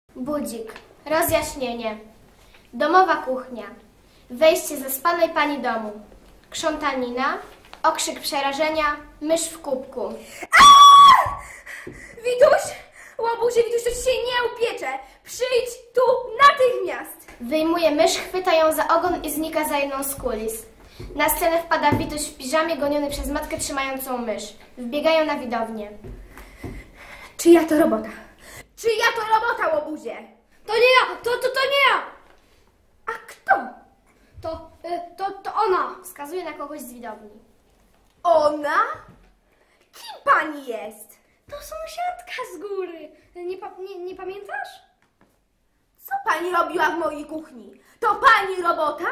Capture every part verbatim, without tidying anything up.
Budzik. Rozjaśnienie. Domowa kuchnia. Wejście zaspanej pani domu. Krzątanina. Okrzyk przerażenia. Mysz w kubku. Aaaa! Wituś! Łobuzie, Wituś, to ci się nie upiecze! Przyjdź tu natychmiast! Wyjmuje mysz, chwyta ją za ogon i znika za jedną z kulis. Na scenę wpada Wituś w piżamie, goniony przez matkę trzymającą mysz. Wbiegają na widownię. Czyja to robota? Czyja to robota, łobuzie? To nie ja! To, to, to nie ja! A kto? To, y, to, to ona! Wskazuje na kogoś z widowni. Ona? Kim pani jest? To sąsiadka z góry. Nie, pa, nie, nie pamiętasz? Co pani robiła w mojej kuchni? To pani robota?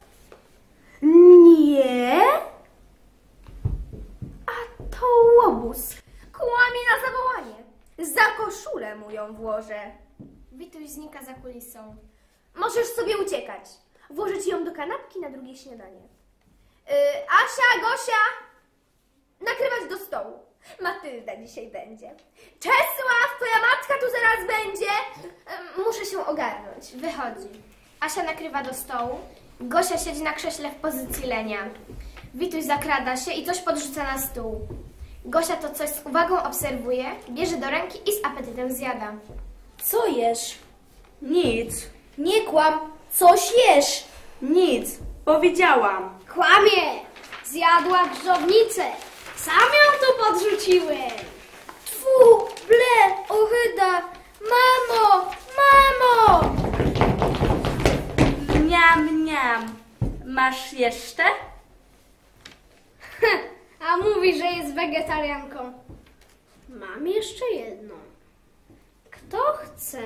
Nie. A to łobuz. Kłamie na zawołanie. Za koszulę mu ją włożę. Wituś znika za kulisą. Możesz sobie uciekać. Włożę ci ją do kanapki na drugie śniadanie. Yy, Asia, Gosia, nakrywać do stołu. Matylda dzisiaj będzie. Czesław, twoja matka tu zaraz będzie. Yy, muszę się ogarnąć. Wychodzi. Asia nakrywa do stołu. Gosia siedzi na krześle w pozycji lenia. Wituś zakrada się i coś podrzuca na stół. Gosia to coś z uwagą obserwuje, bierze do ręki i z apetytem zjada. Co jesz? Nic, Nie kłam! Coś jesz! nic, powiedziałam. Kłamie! Zjadła grządnicę! Sam ją tu podrzuciłem! Tfu! Ble! Ohyda! Mamo! Mamo! Mniam, mniam. Masz jeszcze? A mówi, że jest wegetarianką. Mam jeszcze jedną. Kto chce?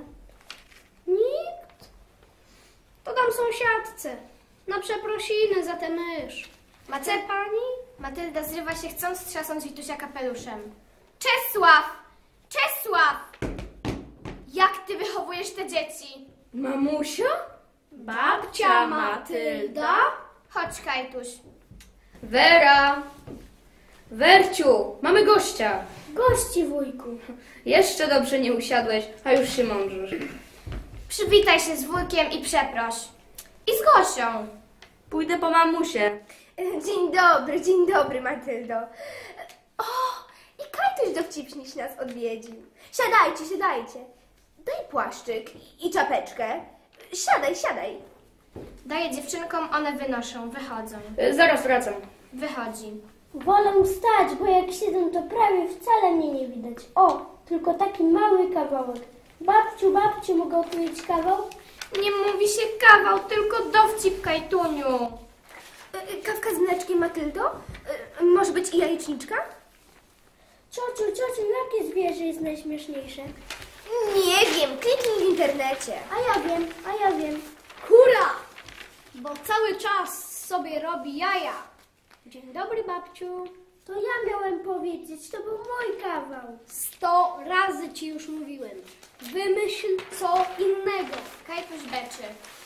Nikt? To dam sąsiadce. Na przeprosiny za tę mysz. Chce pani? Matylda zrywa się, chcąc trzasnąć Witusia kapeluszem. Czesław! Czesław! Jak ty wychowujesz te dzieci? Mamusia? Babcia Matylda? Chodź, Kajtuś. Wera! Werciu, mamy gościa. Gości, wujku. Jeszcze dobrze nie usiadłeś, a już się mądrzysz. Przywitaj się z wujkiem i przeproś. I z Gosią. Pójdę po mamusię. Dzień dobry, dzień dobry, Matyldo. O, i Kajtuś dowcipnie się nas odwiedził. Siadajcie, siadajcie. Daj płaszczyk i czapeczkę. Siadaj, siadaj. Daje dziewczynkom, one wynoszą, wychodzą. E, Zaraz wracam. Wychodzi. Wolę wstać, bo jak siedzę, to prawie wcale mnie nie widać. O, tylko taki mały kawałek. Babciu, babciu, mogę opowiedzieć kawał? Nie mówi się kawał, tylko dowcip, Kajtuniu. Y, Kawka z mleczkiem, Matyldo? Y, Może być i jajeczniczka? Ciociu, ciociu, jakie zwierzę jest najśmieszniejsze? Nie wiem, kliknij w internecie. A ja wiem, a ja wiem. Kura! Bo cały czas sobie robi jaja. Dzień dobry, babciu. To ja miałem powiedzieć, to był mój kawał. Sto razy ci już mówiłem. Wymyśl co innego. Kajtuś beczy.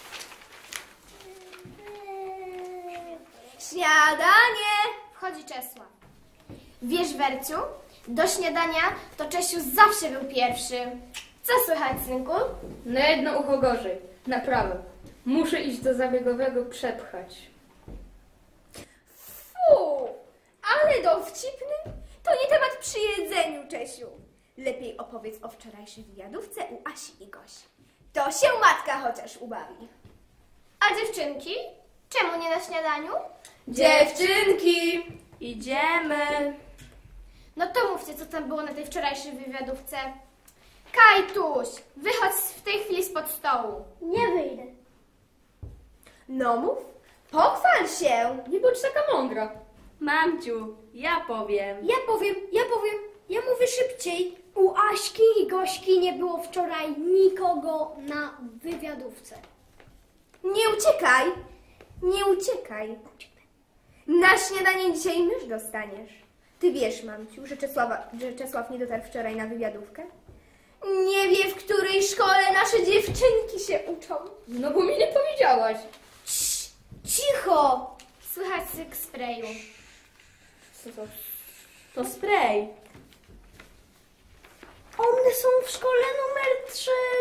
Śniadanie! Wchodzi Czesław. Wiesz, Werciu, do śniadania to Czesiu zawsze był pierwszy. Co słychać, synku? Na jedno ucho gorzej. Na prawo. Muszę iść do zabiegowego przepchać. Fu, ale dowcipny. To nie temat przy jedzeniu, Czesiu. Lepiej opowiedz o wczorajszej wywiadówce u Asi i Gosi. To się matka chociaż ubawi. A dziewczynki? Czemu nie na śniadaniu? Dziewczynki! Idziemy. No to mówcie, co tam było na tej wczorajszej wywiadówce. Kajtuś, wychodź w tej chwili spod stołu. Nie wyjdę. No mów, pochwal się. Nie bądź taka mądra. Mamciu, ja powiem. Ja powiem, ja powiem, ja mówię szybciej. U Aśki i Gośki nie było wczoraj nikogo na wywiadówce. Nie uciekaj, nie uciekaj. Na śniadanie dzisiaj mysz dostaniesz. Ty wiesz, mamciu, że, Czesława, że Czesław nie dotarł wczoraj na wywiadówkę? Nie wie, w której szkole nasze dziewczynki się uczą. No bo mi nie powiedziałaś. Cicho! Słychać syk sprayu. Co to? To spray. One są w szkole numer trzy,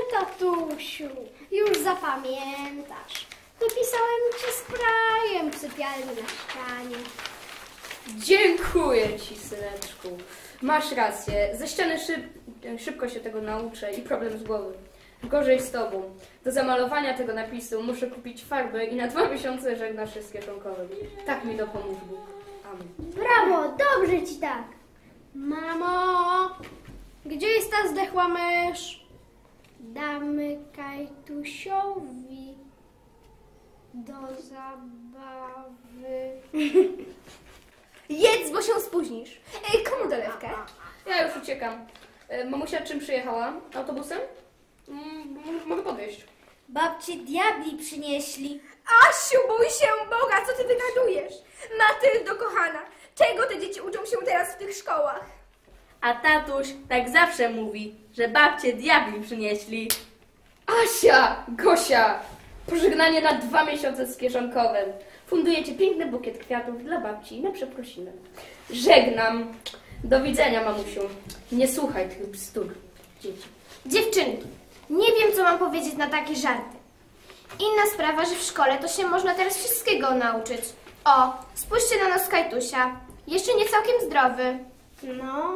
Kajtusiu, już zapamiętasz. Wypisałem ci sprajem w sypialni na ścianie. Dziękuję ci, syneczku. Masz rację. Ze ściany szyb... szybko się tego nauczę i problem z głowy. Gorzej z tobą. Do zamalowania tego napisu muszę kupić farby i na dwa miesiące żegnasz się z kieszonkowym. Tak mi dopomóż Bóg. Amen. Brawo, dobrze ci tak. Mamo, gdzie jest ta zdechła mysz? Damy Kajtusiowi do zabawy. Jedz, bo się spóźnisz. Ej, komu dolewkę? Ja już uciekam. E, Mamusia czym przyjechała? Autobusem? Mm, m- mogę podwieźć. Babcie diabli przynieśli. Asiu, bój się Boga, co ty wygadujesz? Matyldo, kochana, czego te dzieci uczą się teraz w tych szkołach? A tatuś tak zawsze mówi, że babcie diabli przynieśli. Asia! Gosia! Pożegnanie na dwa miesiące z kieszonkowym. Fundujecie piękny bukiet kwiatów dla babci na przeprosiny. Żegnam. Do widzenia, mamusiu. Nie słuchaj tych bzdur, dzieci. Dziewczynki, nie wiem, co mam powiedzieć na takie żarty. Inna sprawa, że w szkole to się można teraz wszystkiego nauczyć. O, spójrzcie na nos Kajtusia. Jeszcze nie całkiem zdrowy. No,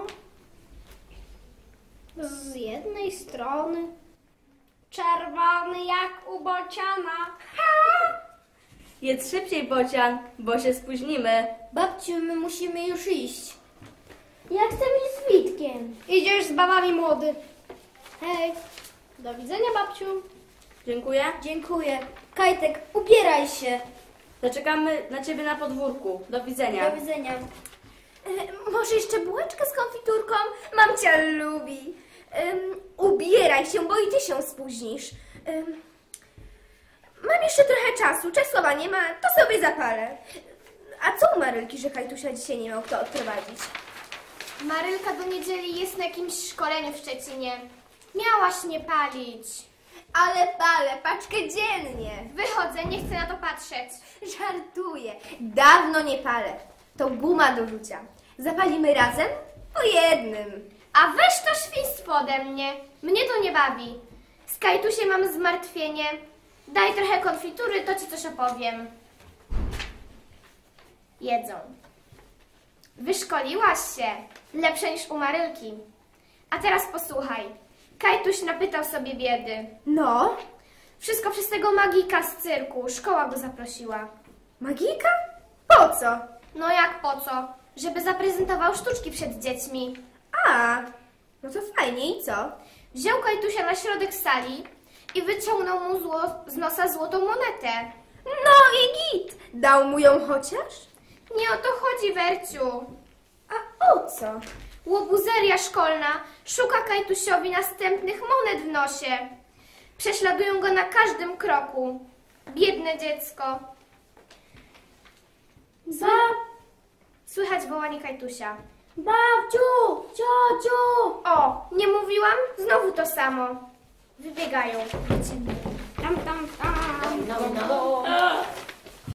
z jednej strony czerwony jak u bociana. Jedz szybciej, bocian, bo się spóźnimy. Babciu, my musimy już iść. Ja chcę iść z Witkiem. Idziesz z babami, młody. Hej, do widzenia, babciu. Dziękuję. Dziękuję. Kajtek, ubieraj się. Zaczekamy na ciebie na podwórku. Do widzenia. Do widzenia. E, może jeszcze bułeczkę z konfiturką? Mamcia lubi. Em, ubieraj się, bo i ty się spóźnisz. Em, mam jeszcze trochę czasu, Czesława nie ma, to sobie zapalę. A co u Marylki, że Kajtusia dzisiaj nie miał kto odprowadzić? Marylka do niedzieli jest na jakimś szkoleniu w Szczecinie. Miałaś nie palić. Ale palę, paczkę dziennie. Wychodzę, nie chcę na to patrzeć. Żartuję, dawno nie palę. To guma do rzucia. Zapalimy razem? Po jednym. A weź to świństwo ode mnie. Mnie to nie bawi. Z Kajtusiem mam zmartwienie. Daj trochę konfitury, to ci coś opowiem. Jedzą. Wyszkoliłaś się. Lepsze niż u Marylki. A teraz posłuchaj. Kajtuś napytał sobie biedy. No, Wszystko przez tego magika z cyrku. Szkoła go zaprosiła. magika? Po co? No jak po co? Żeby zaprezentował sztuczki przed dziećmi. A, no to fajnie i co? Wziął Kajtusia na środek sali i wyciągnął mu zło, z nosa złotą monetę. No i git. Dał mu ją chociaż? Nie o to chodzi, Werciu. A o co? Łobuzeria szkolna szuka Kajtusiowi następnych monet w nosie. Prześladują go na każdym kroku. Biedne dziecko. Ba, Słychać wołanie Kajtusia. babciu, ciociu. O, nie mówiłam? Znowu to samo. Wybiegają. Tam, tam, tam.